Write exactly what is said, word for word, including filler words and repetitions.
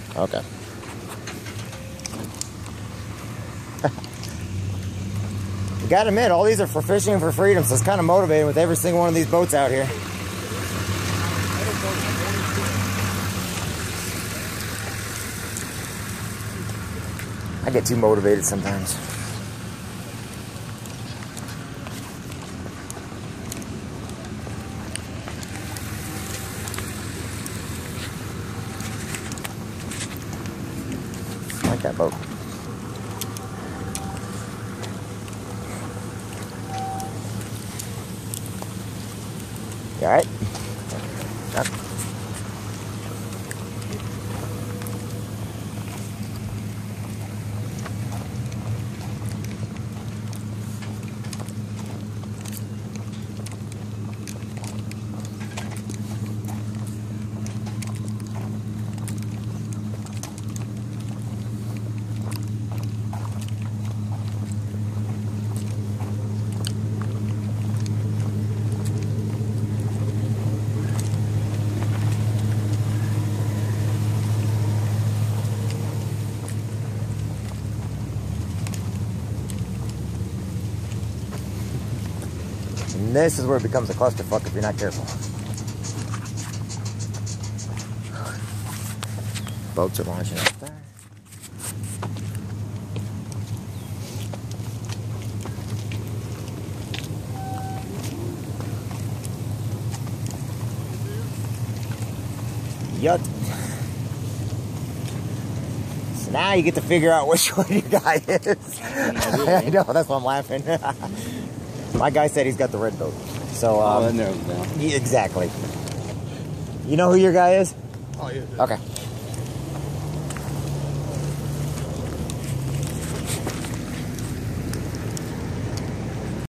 Okay. You gotta admit, all these are for fishing and for freedom, so it's kind of motivating with every single one of these boats out here. I get too motivated sometimes. I like that boat. You alright? Yep. And this is where it becomes a clusterfuck if you're not careful. Boats are launching up there. Yut. So now you get to figure out which one your guy is. I know, that's why I'm laughing. My guy said he's got the red boat. So, um, oh, that narrows it down. Yeah, exactly. You know who your guy is? Oh, yeah. Okay.